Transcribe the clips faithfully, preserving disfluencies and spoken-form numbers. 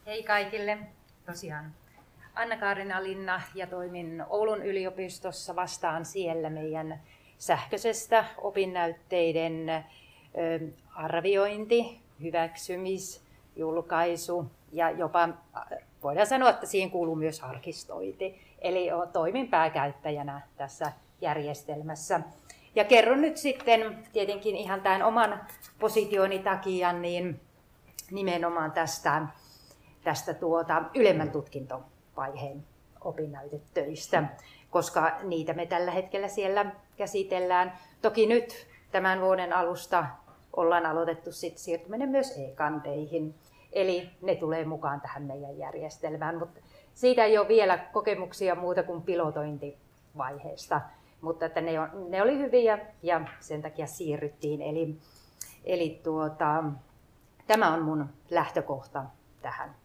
Hei kaikille. Tosiaan Anna-Kaarina Linna ja toimin Oulun yliopistossa, vastaan siellä meidän sähköisestä opinnäytteiden ö, arviointi, hyväksymis, julkaisu ja jopa voidaan sanoa, että siihen kuuluu myös arkistointi. Eli toimin pääkäyttäjänä tässä järjestelmässä. Ja kerron nyt sitten tietenkin ihan tämän oman positioni takia niin nimenomaan tästä, tästä tuota ylemmän tutkintovaiheen opinnäytetöistä, koska niitä me tällä hetkellä siellä käsitellään. Toki nyt tämän vuoden alusta ollaan aloitettu sit siirtyminen myös e-kanteihin, eli ne tulee mukaan tähän meidän järjestelmään, mutta siitä ei ole vielä kokemuksia muuta kuin pilotointivaiheesta, mutta että ne, on, ne oli hyviä ja sen takia siirryttiin, eli, eli tuota, tämä on mun lähtökohta tähän.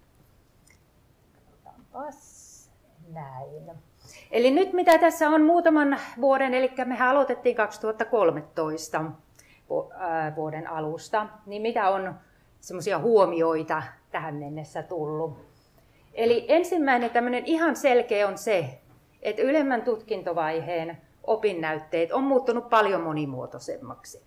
Katsotaanpas näin. Eli nyt mitä tässä on muutaman vuoden, eli mehän aloitettiin kaksituhattakolmetoista vuoden alusta, niin mitä on semmoisia huomioita tähän mennessä tullut. Eli ensimmäinen tämmöinen ihan selkeä on se, että ylemmän tutkintovaiheen opinnäytteet on muuttunut paljon monimuotoisemmaksi.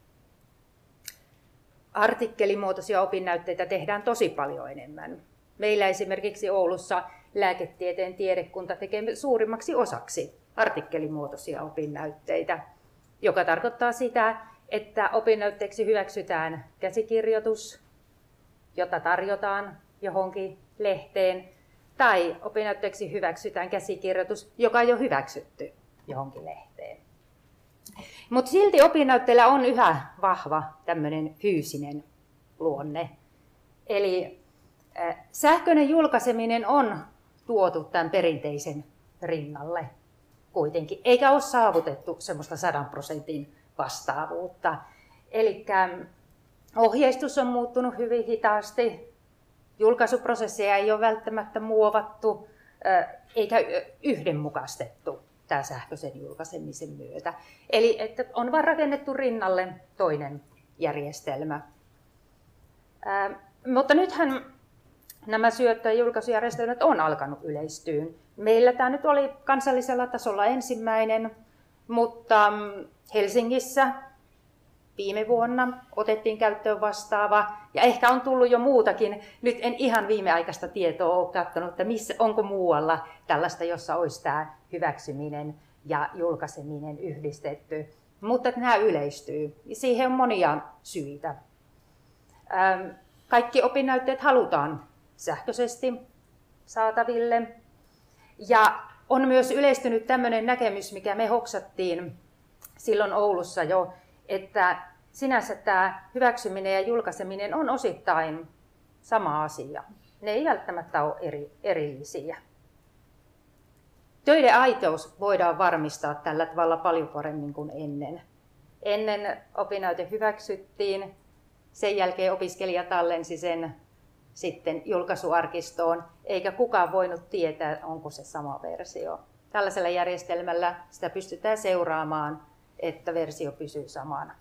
Artikkelimuotoisia opinnäytteitä tehdään tosi paljon enemmän. Meillä esimerkiksi Oulussa lääketieteen tiedekunta tekee suurimmaksi osaksi artikkelimuotoisia opinnäytteitä, joka tarkoittaa sitä, että opinnäytteeksi hyväksytään käsikirjoitus, jota tarjotaan johonkin lehteen, tai opinnäytteeksi hyväksytään käsikirjoitus, joka on jo hyväksytty johonkin lehteen. Mutta silti opinnäytteillä on yhä vahva tämmöinen fyysinen luonne. Eli äh, sähköinen julkaiseminen on tuotu tämän perinteisen rinnalle kuitenkin, eikä ole saavutettu semmoista sadan prosentin vastaavuutta. Eli ohjeistus on muuttunut hyvin hitaasti, julkaisuprosesseja ei ole välttämättä muovattu eikä yhdenmukaistettu tämän sähköisen julkaisemisen myötä. Eli että on vain rakennettu rinnalle toinen järjestelmä. Ää, mutta nythän nämä syöttö- ja julkaisujärjestelmät on alkanut yleistyä. Meillä tämä nyt oli kansallisella tasolla ensimmäinen, mutta Helsingissä viime vuonna otettiin käyttöön vastaava, ja ehkä on tullut jo muutakin. Nyt en ihan viimeaikaista tietoa ole katsonut, että missä, onko muualla tällaista, jossa olisi tämä hyväksyminen ja julkaiseminen yhdistetty. Mutta nämä yleistyy. Siihen on monia syitä. Kaikki opinnäytteet halutaan sähköisesti saataville. Ja on myös yleistynyt tämmöinen näkemys, mikä me hoksattiin silloin Oulussa jo, että sinänsä tämä hyväksyminen ja julkaiseminen on osittain sama asia. Ne ei välttämättä ole eri, erillisiä. Töiden aitous voidaan varmistaa tällä tavalla paljon paremmin kuin ennen. Ennen opinnäyte hyväksyttiin, sen jälkeen opiskelija tallensi sen sitten julkaisuarkistoon, eikä kukaan voinut tietää, onko se sama versio. Tällaisella järjestelmällä sitä pystytään seuraamaan, että versio pysyy samana.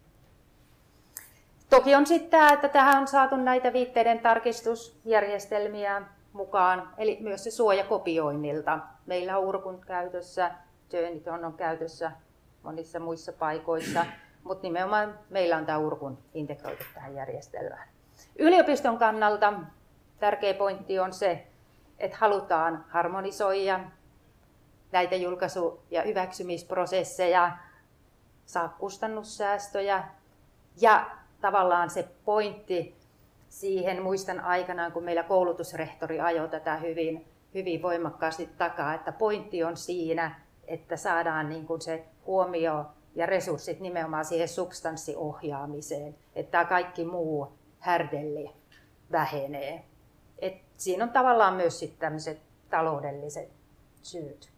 Toki on sitten tämä, että tähän on saatu näitä viitteiden tarkistusjärjestelmiä mukaan, eli myös se suoja kopioinnilta. Meillä on Urkun käytössä, Journeyton on käytössä monissa muissa paikoissa, mutta nimenomaan meillä on tämä Urkun integroitu tähän järjestelmään. Yliopiston kannalta tärkeä pointti on se, että halutaan harmonisoida näitä julkaisu- ja hyväksymisprosesseja, saa kustannussäästöjä ja tavallaan se pointti siihen, muistan aikanaan, kun meillä koulutusrehtori ajoi tätä hyvin, hyvin voimakkaasti takaa, että pointti on siinä, että saadaan niin kuin se huomio ja resurssit nimenomaan siihen substanssiohjaamiseen, että tämä kaikki muu härdelli vähenee. Et siinä on tavallaan myös sitten tämmöiset taloudelliset syyt.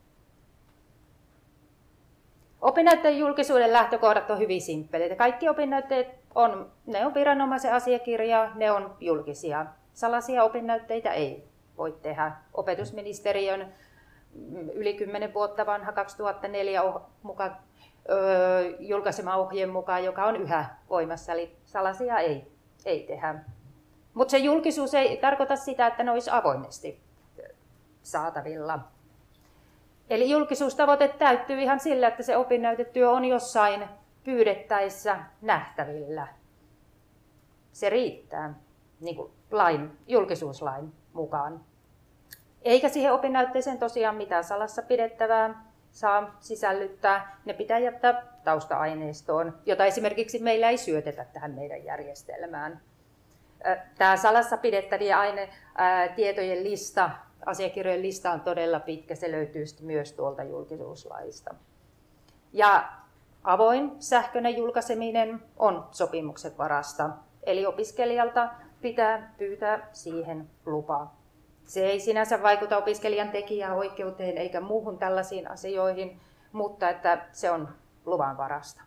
Opinnäytteen julkisuuden lähtökohdat on hyvin simppeleitä. Kaikki opinnäytteet on, ne on viranomaisen asiakirja, ne on julkisia. Salaisia opinnäytteitä ei voi tehdä. Opetusministeriön yli kymmenen vuotta vanha kaksituhattaneljä muka, öö, julkaisema ohjeen mukaan, joka on yhä voimassa, eli salaisia ei, ei tehdä. Mutta se julkisuus ei tarkoita sitä, että ne olisi avoimesti saatavilla. Eli julkisuustavoite täyttyy ihan sillä, että se opinnäytetyö on jossain pyydettäessä nähtävillä. Se riittää niin kuin lain, julkisuuslain mukaan. Eikä siihen opinnäytteeseen tosiaan mitään salassa pidettävää saa sisällyttää. Ne pitää jättää tausta-aineistoon, jota esimerkiksi meillä ei syötetä tähän meidän järjestelmään. Tämä salassa pidettävien aine, ää, tietojen lista, asiakirjojen lista on todella pitkä. Se löytyy myös tuolta julkisuuslaista. Ja avoin sähköinen julkaiseminen on sopimuksen varasta. Eli opiskelijalta pitää pyytää siihen lupaa. Se ei sinänsä vaikuta opiskelijan tekijäoikeuteen eikä muuhun tällaisiin asioihin, mutta että se on luvan varasta.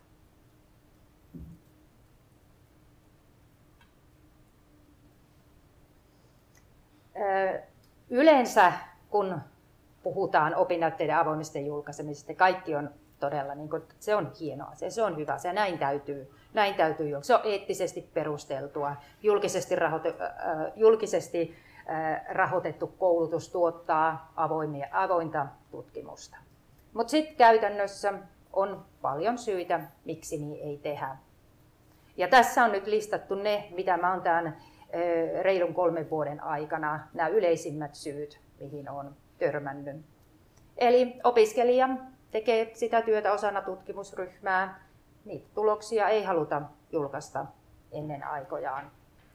Yleensä kun puhutaan opinnäytteiden avoimesta julkaisemisesta, kaikki on todella, niin kuin, se on hieno asia, se on hyvä asia, näin täytyy, näin täytyy julkaista. Se on eettisesti perusteltua, julkisesti, rahoite, äh, julkisesti äh, rahoitettu koulutus tuottaa avoimia, avointa tutkimusta. Mutta sitten käytännössä on paljon syitä, miksi niin ei tehdä. Ja tässä on nyt listattu ne, mitä mä oon tämän äh, reilun kolmen vuoden aikana, nämä yleisimmät syyt, mihin on törmännyt. Eli opiskelija tekee sitä työtä osana tutkimusryhmää. Niitä tuloksia ei haluta julkaista ennen aikojaan.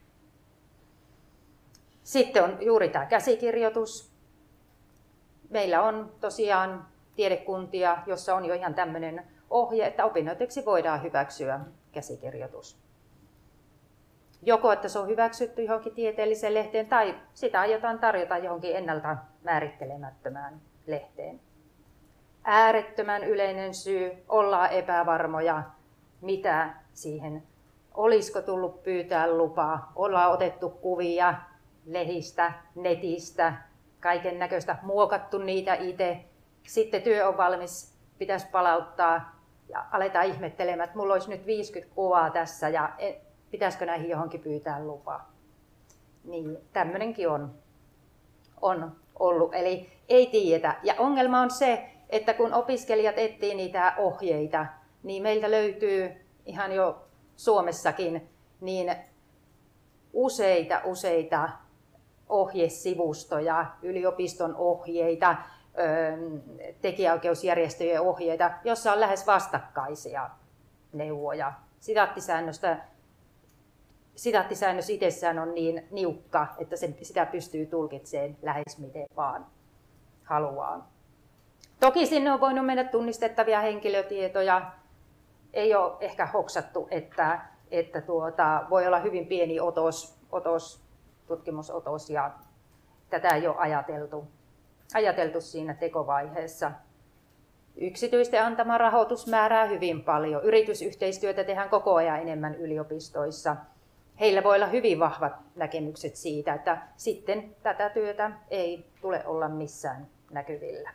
Sitten on juuri tämä käsikirjoitus. Meillä on tosiaan tiedekuntia, jossa on jo ihan tämmöinen ohje, että opinnäyteeksi voidaan hyväksyä käsikirjoitus. Joko että se on hyväksytty johonkin tieteelliseen lehteen tai sitä aiotaan tarjota johonkin ennalta määrittelemättömään lehteen. Äärettömän yleinen syy, ollaan epävarmoja, mitä siihen, olisiko tullut pyytää lupaa, ollaan otettu kuvia lehdistä, netistä, kaiken näköistä, muokattu niitä itse, sitten työ on valmis, pitäisi palauttaa ja aletaan ihmettelemään, että mulla olisi nyt viisikymmentä kuvaa tässä ja pitäisikö näihin johonkin pyytää lupaa. Niin tämmöinenkin on, on ollut, eli ei tiedetä. Ja ongelma on se, että kun opiskelijat etsii niitä ohjeita, niin meiltä löytyy ihan jo Suomessakin niin useita, useita ohjesivustoja, yliopiston ohjeita, tekijäoikeusjärjestöjen ohjeita, joissa on lähes vastakkaisia neuvoja. Sitaattisäännöstä, sitaattisäännös itsessään on niin niukka, että se, sitä pystyy tulkitsemaan lähes miten vaan haluaa. Toki sinne on voinut mennä tunnistettavia henkilötietoja. Ei ole ehkä hoksattu, että, että tuota, voi olla hyvin pieni otos, otos, tutkimusotos ja tätä ei ole ajateltu, ajateltu siinä tekovaiheessa. Yksityisten antama rahoitus määrää hyvin paljon. Yritysyhteistyötä tehdään koko ajan enemmän yliopistoissa. Heillä voi olla hyvin vahvat näkemykset siitä, että sitten tätä työtä ei tule olla missään näkyvillä.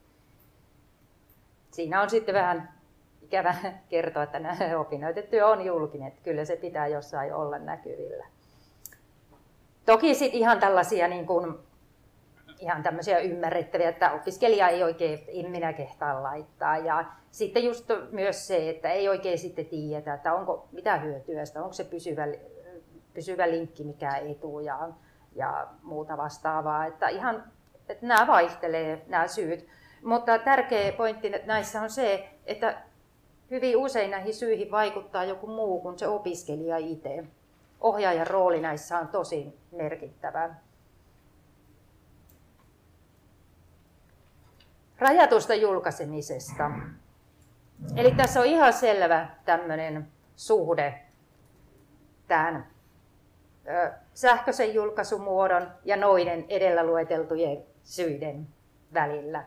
Siinä on sitten vähän ikävä kertoa, että opinnäytetyö on julkinen, että kyllä se pitää jossain olla näkyvillä. Toki sitten ihan tällaisia niin kuin, ihan tämmöisiä ymmärrettäviä, että opiskelija ei oikein, en minä kehtaa laittaa. Ja sitten just myös se, että ei oikein sitten tiedetä, että onko mitä hyötyä sitä, onko se pysyvä, pysyvä linkki, mikä etu ja, ja muuta vastaavaa. Että ihan, että nämä vaihtelee nämä syyt. Mutta tärkeä pointti näissä on se, että hyvin usein näihin syihin vaikuttaa joku muu kuin se opiskelija itse. Ohjaajan rooli näissä on tosi merkittävä. Rajatusta julkaisemisesta. Eli tässä on ihan selvä tämmöinen suhde tämän sähköisen julkaisumuodon ja noiden edellä lueteltujen syiden välillä.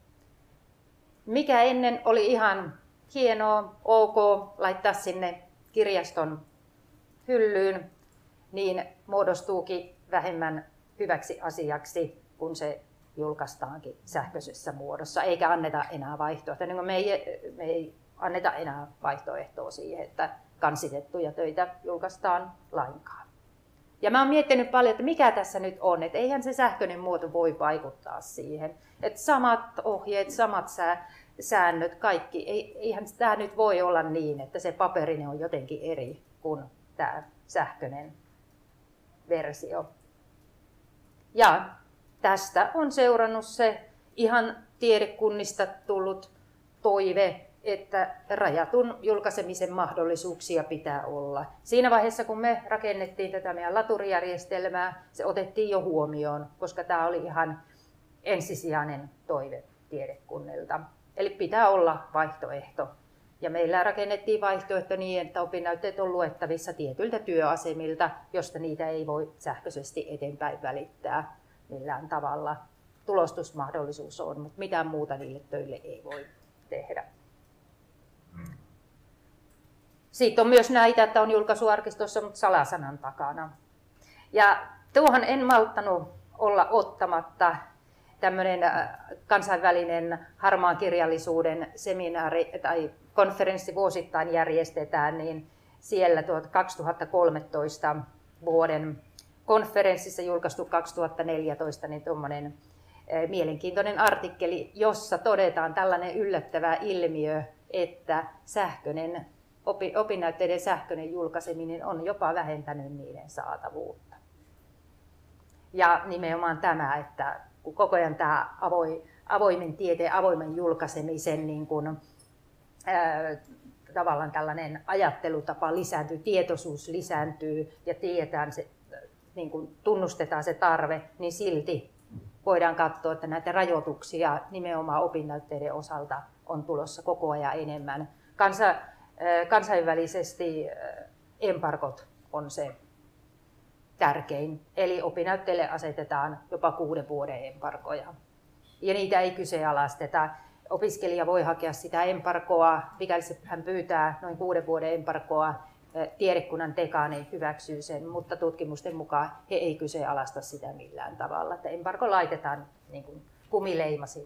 Mikä ennen oli ihan hienoa, ok, laittaa sinne kirjaston hyllyyn, niin muodostuukin vähemmän hyväksi asiaksi, kun se julkaistaankin sähköisessä muodossa, eikä anneta enää vaihtoehtoa. Niin me, ei, me ei anneta enää vaihtoehtoa siihen, että kansitettuja töitä julkaistaan lainkaan. Ja mä oon miettinyt paljon, että mikä tässä nyt on, että eihän se sähköinen muoto voi vaikuttaa siihen. Että samat ohjeet, samat säännöt, kaikki, eihän tämä nyt voi olla niin, että se paperinen on jotenkin eri kuin tämä sähköinen versio. Ja tästä on seurannut se ihan tiedekunnista tullut toive, että rajatun julkaisemisen mahdollisuuksia pitää olla. Siinä vaiheessa, kun me rakennettiin tätä meidän laturijärjestelmää, se otettiin jo huomioon, koska tämä oli ihan ensisijainen toive tiedekunnilta. Eli pitää olla vaihtoehto. Ja meillä rakennettiin vaihtoehto niin, että opinnäytteet on luettavissa tietyiltä työasemilta, josta niitä ei voi sähköisesti eteenpäin välittää millään tavalla. Tulostusmahdollisuus on, mutta mitään muuta niille töille ei voi tehdä. Siitä on myös näitä, että on julkaisuarkistossa, mutta salasanan takana. Ja tuohon en malttanut olla ottamatta tämmöinen kansainvälinen harmaan kirjallisuuden seminaari tai konferenssi vuosittain järjestetään, niin siellä kaksituhattakolmetoista vuoden konferenssissa julkaistu kaksituhattaneljätoista niin tuommoinen mielenkiintoinen artikkeli, jossa todetaan tällainen yllättävä ilmiö, että sähköinen, opinnäytteiden sähköinen julkaiseminen on jopa vähentänyt niiden saatavuutta. Ja nimenomaan tämä, että kun koko ajan tämä avoimen tieteen, avoimen julkaisemisen niin kuin, ää, tavallaan tällainen ajattelutapa lisääntyy, tietoisuus lisääntyy ja tiedetään se, niin kuin tunnustetaan se tarve, niin silti voidaan katsoa, että näitä rajoituksia nimenomaan opinnäytteiden osalta on tulossa koko ajan enemmän. Kansa, kansainvälisesti embargot on se tärkein, eli opinnäytteille asetetaan jopa kuuden vuoden embargoja. Ja niitä ei kyseenalaisteta. Opiskelija voi hakea sitä embargoa, mikäli hän pyytää noin kuuden vuoden embargoa, tiedekunnan dekaani hyväksyy sen, mutta tutkimusten mukaan he ei kyseenalaista sitä millään tavalla. Että embargo laitetaan niin kuin kumileimasin.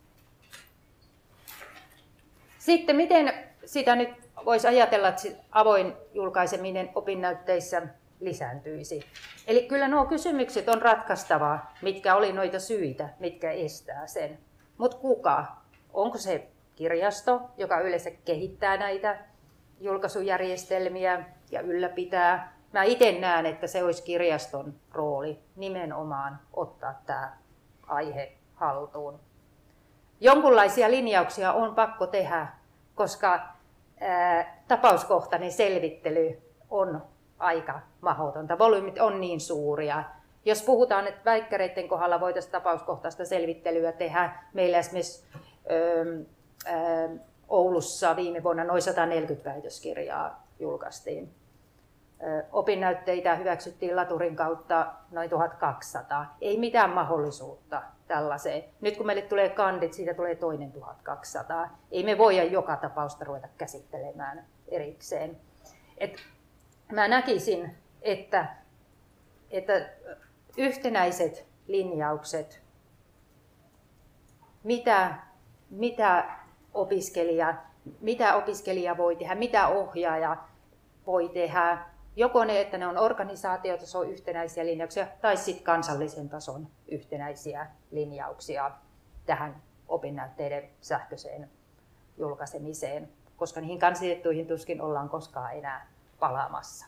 Sitten miten sitä nyt voisi ajatella, että avoin julkaiseminen opinnäytteissä lisääntyisi. Eli kyllä nuo kysymykset on ratkaistavaa, mitkä oli noita syitä, mitkä estää sen. Mutta kuka? Onko se kirjasto, joka yleensä kehittää näitä julkaisujärjestelmiä ja ylläpitää? Mä itse näen, että se olisi kirjaston rooli nimenomaan ottaa tämä aihe haltuun. Jonkunlaisia linjauksia on pakko tehdä, koska ää, tapauskohtainen selvittely on aika mahdotonta. Volyymit on niin suuria. Jos puhutaan, että väikkäreiden kohdalla voitaisiin tapauskohtaista selvittelyä tehdä, meillä esimerkiksi ö, ö, Oulussa viime vuonna noin sata neljäkymmentä väitöskirjaa julkaistiin. Ö, opinnäytteitä hyväksyttiin laturin kautta noin tuhatkaksisataa. Ei mitään mahdollisuutta tällaiseen. Nyt kun meille tulee kandit, siitä tulee toinen tuhatkaksisataa. Ei me voida joka tapausta ruveta käsittelemään erikseen. Et mä näkisin, että, että yhtenäiset linjaukset, mitä, mitä, opiskelija, mitä opiskelija voi tehdä, mitä ohjaaja voi tehdä, joko ne, että ne on organisaatiotason yhtenäisiä linjauksia tai sitten kansallisen tason yhtenäisiä linjauksia tähän opinnäytteiden sähköiseen julkaisemiseen, koska niihin kansallistettuihin tuskin ollaan koskaan enää palaamassa.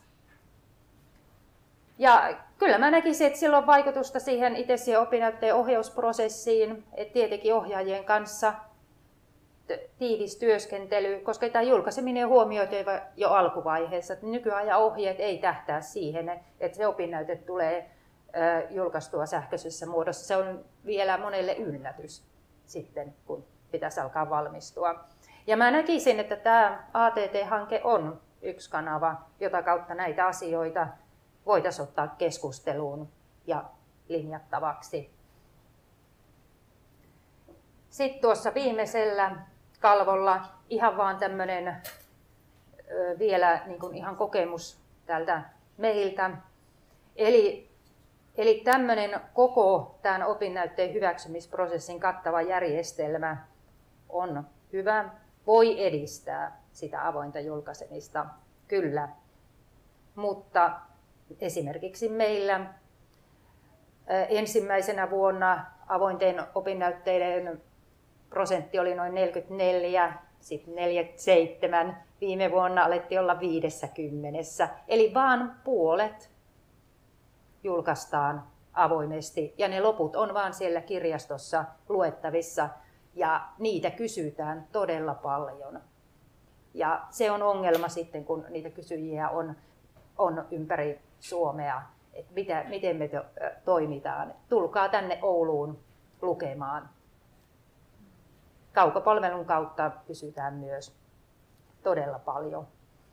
Ja kyllä mä näkisin, että sillä on vaikutusta siihen itse siihen opinnäytteen ohjausprosessiin, että tietenkin ohjaajien kanssa tiivis työskentely, koska tämä julkaiseminen on huomioitu jo alkuvaiheessa. Nykyajan ohjeet ei tähtää siihen, että se opinnäyte tulee julkaistua sähköisessä muodossa. Se on vielä monelle yllätys sitten, kun pitäisi alkaa valmistua. Ja mä näkisin, että tämä A T T-hanke on yksi kanava, jota kautta näitä asioita voitaisiin ottaa keskusteluun ja linjattavaksi. Sitten tuossa viimeisellä kalvolla ihan vaan tämmöinen vielä niin kuin ihan kokemus tältä meiltä. Eli, eli tämmöinen koko tämän opinnäytteen hyväksymisprosessin kattava järjestelmä on hyvä, voi edistää sitä avointa julkaisemista, kyllä. Mutta Esimerkiksi meillä ensimmäisenä vuonna avointen opinnäytteiden prosentti oli noin neljäkymmentäneljä, sitten neljäkymmentäseitsemän. Viime vuonna alettiin olla viisikymmentä. Eli vaan puolet julkaistaan avoimesti ja ne loput on vaan siellä kirjastossa luettavissa ja niitä kysytään todella paljon. Ja se on ongelma sitten, kun niitä kysyjiä on, on ympäri Suomea, että mitä, miten me to, toimitaan. Tulkaa tänne Ouluun lukemaan. Kaukopalvelun kautta kysytään myös todella paljon.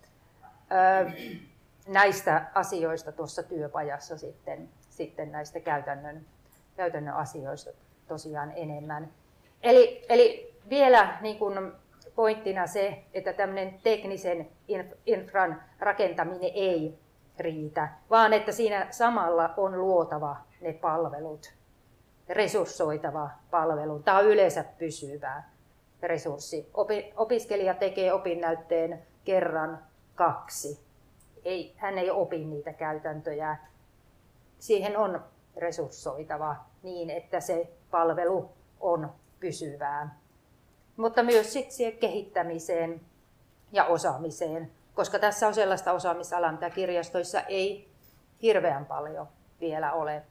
Öö, näistä asioista tuossa työpajassa sitten, sitten näistä käytännön, käytännön asioista tosiaan enemmän. Eli, eli vielä niin kuin pointtina se, että tämmöinen teknisen infran rakentaminen ei riitä, vaan että siinä samalla on luotava ne palvelut, resurssoitava palvelu. Tämä on yleensä pysyvä resurssi. Opiskelija tekee opinnäytteen kerran kaksi. Ei, hän ei opi niitä käytäntöjä. Siihen on resurssoitava niin, että se palvelu on pysyvää. Mutta myös sitten siihen kehittämiseen ja osaamiseen, koska tässä on sellaista osaamisalaa, mitä kirjastoissa ei hirveän paljon vielä ole.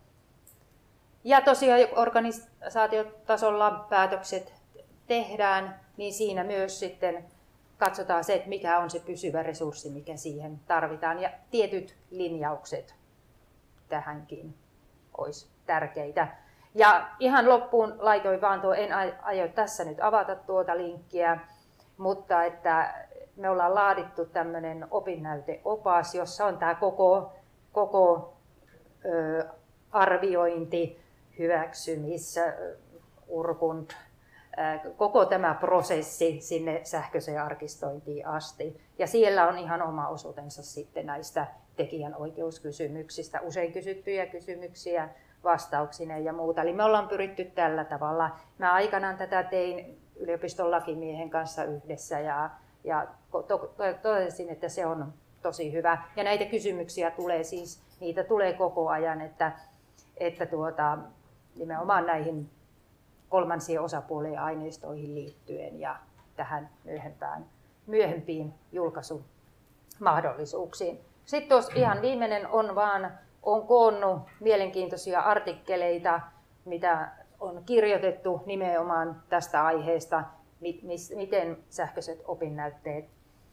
Ja tosiaan organisaatiotasolla päätökset tehdään, niin siinä myös sitten katsotaan se, että mikä on se pysyvä resurssi, mikä siihen tarvitaan. Ja tietyt linjaukset tähänkin olisi tärkeitä. Ja ihan loppuun laitoin vaan tuo, en aio tässä nyt avata tuota linkkiä, mutta että me ollaan laadittu tämmöinen opinnäyteopas, jossa on tämä koko, koko ö, arviointi, hyväksymis, urkunt, koko tämä prosessi sinne sähköiseen arkistointiin asti. Ja siellä on ihan oma osuutensa sitten näistä tekijänoikeuskysymyksistä, usein kysyttyjä kysymyksiä vastauksineen ja muuta. Eli me ollaan pyritty tällä tavalla. Mä aikanaan tätä tein yliopiston lakimiehen kanssa yhdessä ja, ja totesin, että se on tosi hyvä. Ja näitä kysymyksiä tulee siis, niitä tulee koko ajan, että, että tuota, nimenomaan näihin kolmansien osapuolien aineistoihin liittyen ja tähän myöhempään, myöhempiin julkaisumahdollisuuksiin. Sitten tuossa ihan viimeinen on vaan, on koonnut mielenkiintoisia artikkeleita, mitä on kirjoitettu nimenomaan tästä aiheesta, miten sähköiset opinnäytteet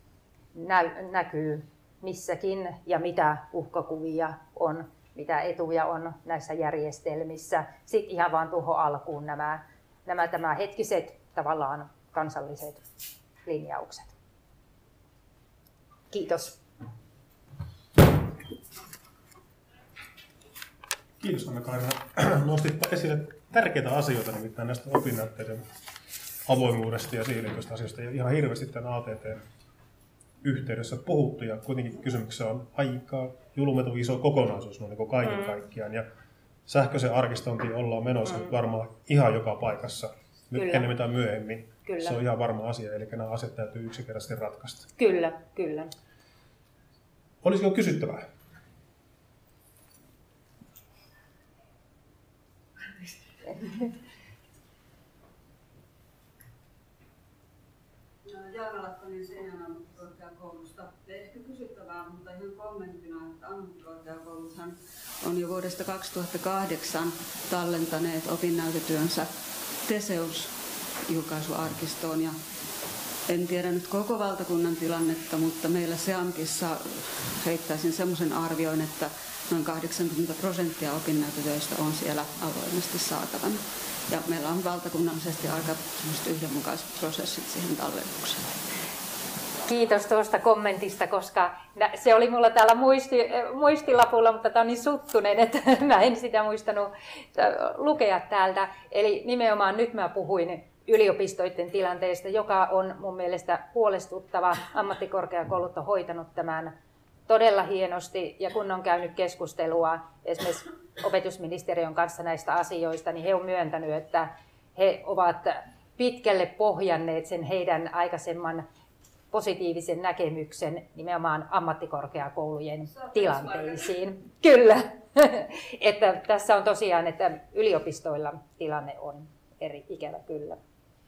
näkyy missäkin ja mitä uhkakuvia on, mitä etuja on näissä järjestelmissä. Sitten ihan vaan tuohon alkuun nämä, nämä tämä hetkiset tavallaan kansalliset linjaukset. Kiitos. Kiitos Anna-Kaarina. Nostit esille tärkeitä asioita, nimittäin näistä opinnäytteiden avoimuudesta ja siihen liittyvistä asioista. Ja ihan hirveästi tämän A T T:n yhteydessä puhuttu ja kuitenkin kysymyksessä on aika julmetun iso kokonaisuus noin niin kaiken mm. kaikkiaan. Ja sähköisen arkistointiin ollaan menossa mm. varmaan ihan joka paikassa, nyt kyllä. ennemmin tai myöhemmin. Kyllä. Se on ihan varma asia, eli nämä asiat täytyy yksinkertaisesti ratkaista. Kyllä, kyllä. Olisiko kysyttävää? Jaana Lakkonen Seinäjoen-ammattikorkeakoulusta. Ehkä kysyttävää, mutta ihan kommenttina, että ammattikorkeakouluthan on jo vuodesta kaksituhattakahdeksan tallentaneet opinnäytetyönsä Teseus-julkaisuarkistoon. Ja en tiedä nyt koko valtakunnan tilannetta, mutta meillä SEAMKissa heittäisin semmoisen arvioin, että noin kahdeksankymmentä prosenttia opinnäytetöistä on siellä avoimesti saatavana. Ja meillä on valtakunnallisesti aika yhdenmukaiset prosessit siihen tallennukseen. Kiitos tuosta kommentista, koska se oli mulla täällä muisti, muistilapulla, mutta tämä on niin suttunen, että mä en sitä muistanut lukea täältä. Eli nimenomaan nyt mä puhuin yliopistoiden tilanteesta, joka on mun mielestä huolestuttava. Ammattikorkeakoulut on hoitanut tämän todella hienosti, ja kun on käynyt keskustelua esimerkiksi opetusministeriön kanssa näistä asioista, niin he on myöntänyt, että he ovat pitkälle pohjanneet sen heidän aikaisemman positiivisen näkemyksen nimenomaan ammattikorkeakoulujen tilanteisiin. Kyllä, että tässä on tosiaan, että yliopistoilla tilanne on eri, ikävä kyllä.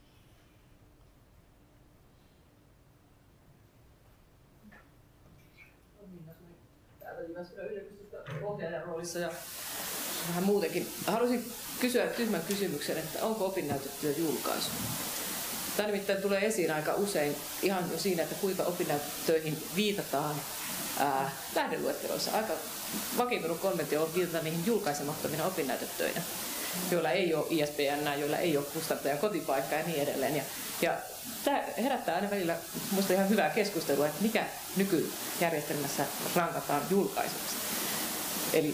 Täällä Jyväskylän yliopistosta ohjaajan roolissa ja vähän muutenkin. Haluaisin kysyä tyhmän kysymyksen, että onko opinnäytetyö julkaisu? Tämä nimittäin tulee esiin aika usein ihan jo siinä, että kuinka opinnäytetöihin viitataan ää, lähdeluetteloissa. Aika vakiintunut kommentti on viitata niihin julkaisemattomina opinnäytetöinä, joilla ei ole I S B N, joilla ei ole kustantajan kotipaikka ja niin edelleen. Ja, ja tämä herättää aina välillä minusta ihan hyvää keskustelua, että mikä nykyjärjestelmässä rankataan julkaisuksi. Eli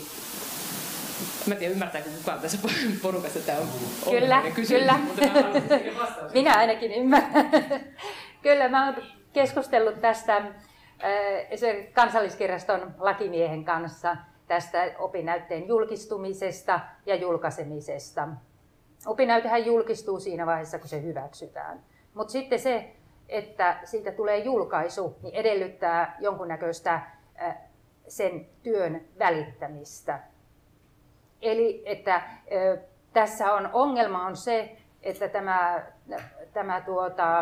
mä en tiedä, ymmärtääkö kukaan tässä porukassa, tämä on kyllä, kysymys, kyllä. mutta mä haluaisin siihen vastauksen. Minä ainakin ymmärrän. Kyllä, mä olen keskustellut tästä esimerkiksi Kansalliskirjaston lakimiehen kanssa tästä opinnäytteen julkistumisesta ja julkaisemisesta. Opinnäytehän julkistuu siinä vaiheessa, kun se hyväksytään. Mutta sitten se, että siitä tulee julkaisu, niin edellyttää jonkunnäköistä sen työn välittämistä. Eli että ö, tässä on ongelma on se, että tämä, tämä tuota,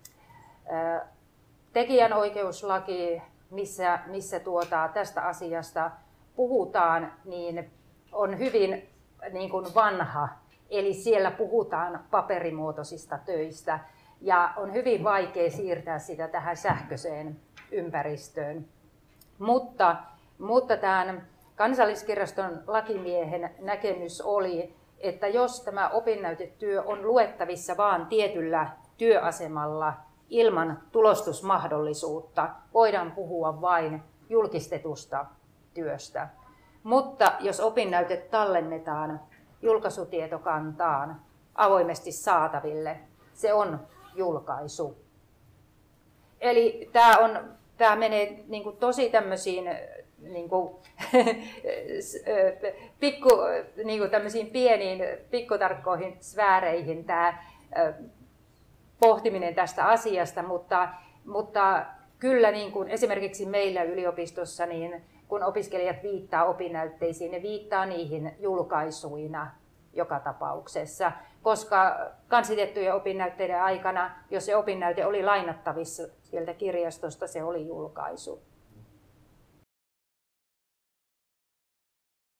ö, tekijänoikeuslaki, missä, missä tuota, tästä asiasta puhutaan, niin on hyvin niin kuin vanha. Eli siellä puhutaan paperimuotoisista töistä ja on hyvin vaikea siirtää sitä tähän sähköiseen ympäristöön. Mutta, mutta tämän Kansalliskirjaston lakimiehen näkemys oli, että jos tämä opinnäytetyö on luettavissa vain tietyllä työasemalla ilman tulostusmahdollisuutta, voidaan puhua vain julkistetusta työstä. Mutta jos opinnäyte tallennetaan julkaisutietokantaan avoimesti saataville, se on julkaisu. Eli tämä, on, tämä menee niin kuin tosi tämmöisiin niin kuin, pikku, niin kuin tämmöisiin pieniin pikkutarkkoihin sfääreihin tämä pohtiminen tästä asiasta, mutta, mutta kyllä niin kuin esimerkiksi meillä yliopistossa, niin kun opiskelijat viittaa opinnäytteisiin, ne viittaa niihin julkaisuina joka tapauksessa, koska kansitettujen opinnäytteiden aikana, jos se opinnäyte oli lainattavissa sieltä kirjastosta, se oli julkaisu.